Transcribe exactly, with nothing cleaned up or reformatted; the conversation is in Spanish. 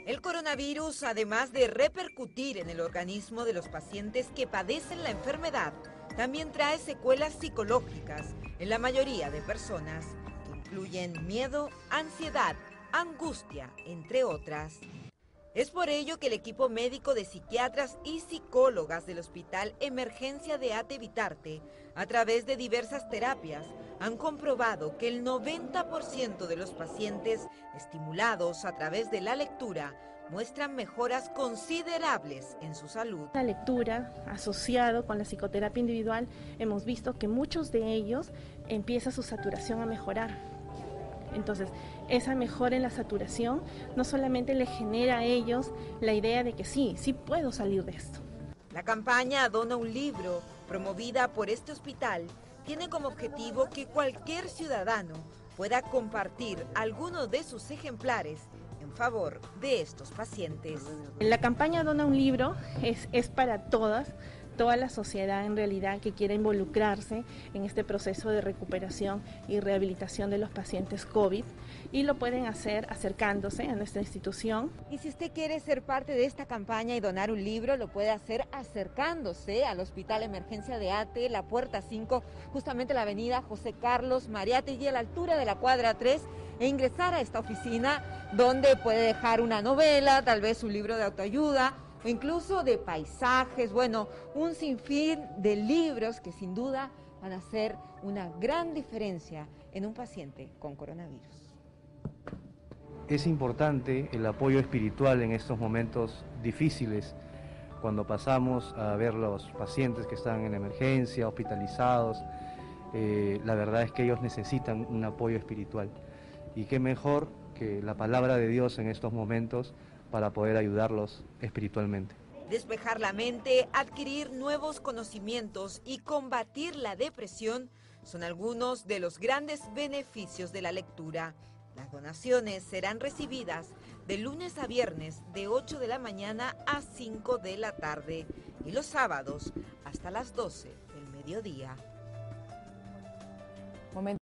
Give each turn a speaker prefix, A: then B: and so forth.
A: El coronavirus, además de repercutir en el organismo de los pacientes que padecen la enfermedad, también trae secuelas psicológicas en la mayoría de personas, que incluyen miedo, ansiedad, angustia, entre otras. Es por ello que el equipo médico de psiquiatras y psicólogas del Hospital Emergencia de Ate Bitarte, a través de diversas terapias, han comprobado que el noventa por ciento de los pacientes estimulados a través de la lectura muestran mejoras considerables en su salud.
B: La lectura, asociado con la psicoterapia individual, hemos visto que muchos de ellos empieza su saturación a mejorar. Entonces, esa mejora en la saturación no solamente le genera a ellos la idea de que sí, sí puedo salir de esto.
A: La campaña Dona un libro, promovida por este hospital, tiene como objetivo que cualquier ciudadano pueda compartir algunos de sus ejemplares en favor de estos pacientes.
B: La campaña Dona un libro es, es para todas, toda la sociedad en realidad que quiera involucrarse en este proceso de recuperación y rehabilitación de los pacientes COVID, y lo pueden hacer acercándose a nuestra institución.
A: Y si usted quiere ser parte de esta campaña y donar un libro, lo puede hacer acercándose al Hospital Emergencia de Ate, la puerta cinco, justamente la avenida José Carlos Mariátegui, a la altura de la cuadra tres, e ingresar a esta oficina donde puede dejar una novela, tal vez un libro de autoayuda, o incluso de paisajes, bueno, un sinfín de libros que sin duda van a hacer una gran diferencia en un paciente con coronavirus.
C: Es importante el apoyo espiritual en estos momentos difíciles, cuando pasamos a ver los pacientes que están en emergencia, hospitalizados. Eh, la verdad es que ellos necesitan un apoyo espiritual, y qué mejor que la palabra de Dios en estos momentos para poder ayudarlos espiritualmente.
A: Despejar la mente, adquirir nuevos conocimientos y combatir la depresión son algunos de los grandes beneficios de la lectura. Las donaciones serán recibidas de lunes a viernes de ocho de la mañana a cinco de la tarde y los sábados hasta las doce del mediodía.
D: Momento